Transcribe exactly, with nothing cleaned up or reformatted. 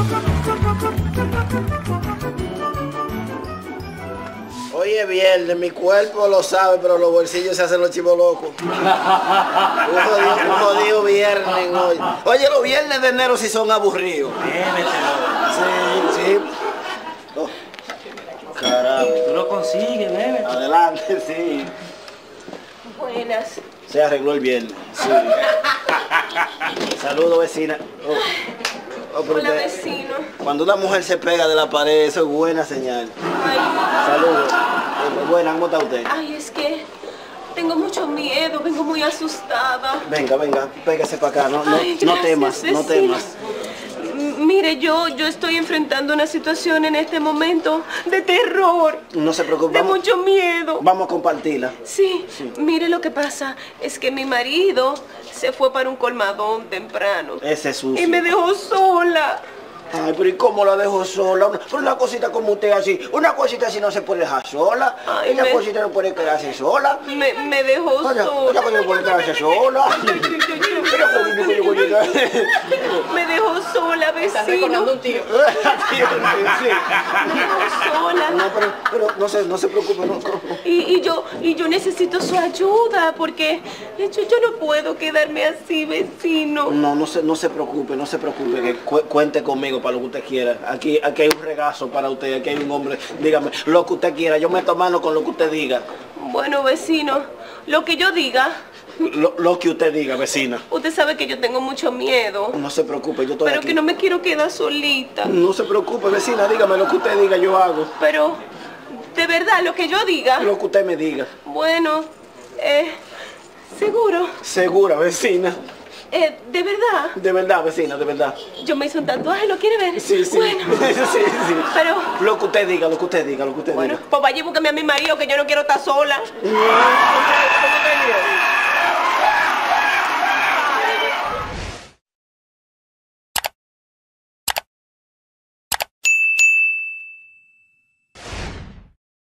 Hoy es viernes, mi cuerpo lo sabe, pero los bolsillos se hacen los chivos locos. Un jodido, un jodido viernes hoy. Oye, los viernes de enero sí son aburridos. Sí, sí. Oh, caramba. Tú lo consigues, bébé. Adelante, sí. Buenas. Se arregló el viernes. Sí. Saludos, vecina. Oh. Oh, Hola, usted, vecino. cuando una mujer se pega de la pared, eso es buena señal. Ay, Saludos. Eh, buena, ¿cómo está usted? ay, es que tengo mucho miedo, vengo muy asustada. Venga, venga, pégase para acá, no, no, Ay, no gracias, temas, no vecino. temas. M- Mire, yo, yo estoy enfrentando una situación en este momento de terror, No se preocupe, de vamos, mucho miedo. vamos a compartirla. Sí, Sí. mire lo que pasa, es que mi marido se fue para un colmadón temprano Ese es sucio. y me dejó sola. Ay, pero ¿y cómo la dejo sola? Una, pero una cosita como usted así, una cosita así no se puede dejar sola. Ay, Esa me- cosita no puede quedarse sola. Me, me dejó Oye, sola. esa cosa no puede quedarse sola. Pero, coño, coño, coño, Me dejó sola, vecino. Sí, sí. Me dejó sola. No, pero, pero no se, no se preocupe, no. Y, y yo y yo necesito su ayuda porque yo, yo no puedo quedarme así, vecino. No, no se, no se preocupe, no se preocupe, que cu- cuente conmigo para lo que usted quiera. Aquí, aquí hay un regazo para usted, aquí hay un hombre. Dígame, lo que usted quiera, yo meto mano con lo que usted diga. Bueno, vecino, lo que yo diga, Lo, lo que usted diga, vecina. usted sabe que yo tengo mucho miedo, No se preocupe, yo estoy pero aquí. que no me quiero quedar solita. No se preocupe, vecina, dígame lo que usted diga, yo hago. Pero, de verdad, lo que yo diga, Lo que usted me diga. bueno, eh, seguro, Segura, vecina. eh, de verdad, De verdad, vecina, de verdad. yo me hice un tatuaje, ¿lo quiere ver? Sí, sí. Bueno, sí, sí. pero, Lo que usted diga, lo que usted diga, lo que usted bueno, diga. pues vaya y búsqueme a mi marido que yo no quiero estar sola. No.